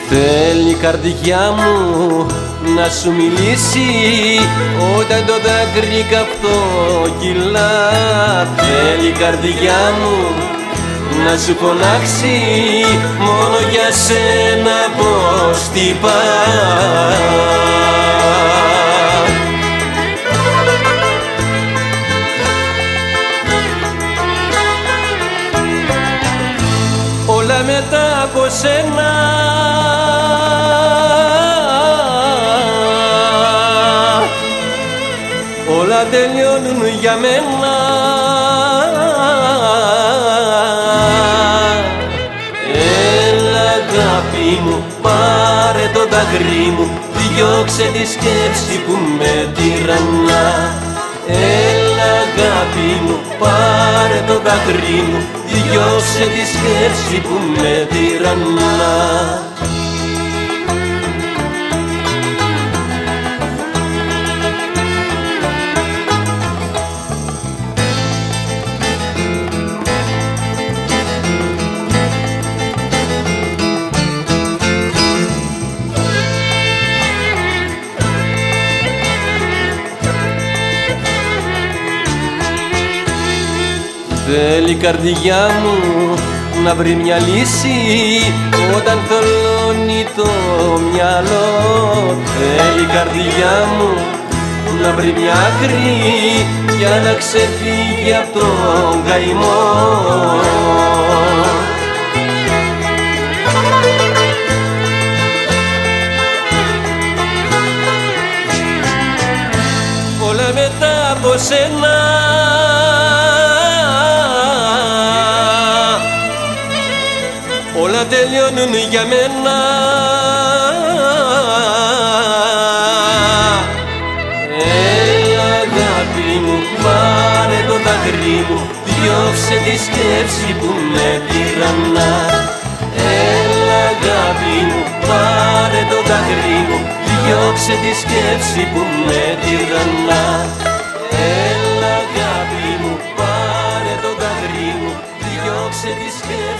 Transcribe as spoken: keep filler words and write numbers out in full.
Θέλει η καρδιά μου να σου μιλήσει όταν το δάκρυ καυτό κυλά. Θέλει η καρδιά μου να σου φωνάξει μόνο για σένα πως τυπά. Όλα μετά από σένα όλα τελειώνουν για μένα. Έλα αγάπη μου, πάρε το δάκρυ μου, διώξε τη σκέψη που με τυραννά. Έλα αγάπη μου, πάρε το δάκρυ μου, διώξε τη σκέψη που με τυραννά. Θέλει η καρδιά μου να βρει μια λύση όταν θολώνει το μυαλό. Θέλει η καρδιά μου να βρει μια άκρη για να ξεφύγει από τον καημό. Όλα μετά από σένα όλα τελειώνουν για μένα. Έλα αγάπη μου, πάρε το δάκρυ μου, διώξε τη σκέψη που με τυραννά. Έλα αγάπη μου, πάρε το δάκρυ μου, διώξε τη σκέψη που με τυραννά. Έλα αγάπη μου, πάρε το δάκρυ μου, διώξε τη σκέψη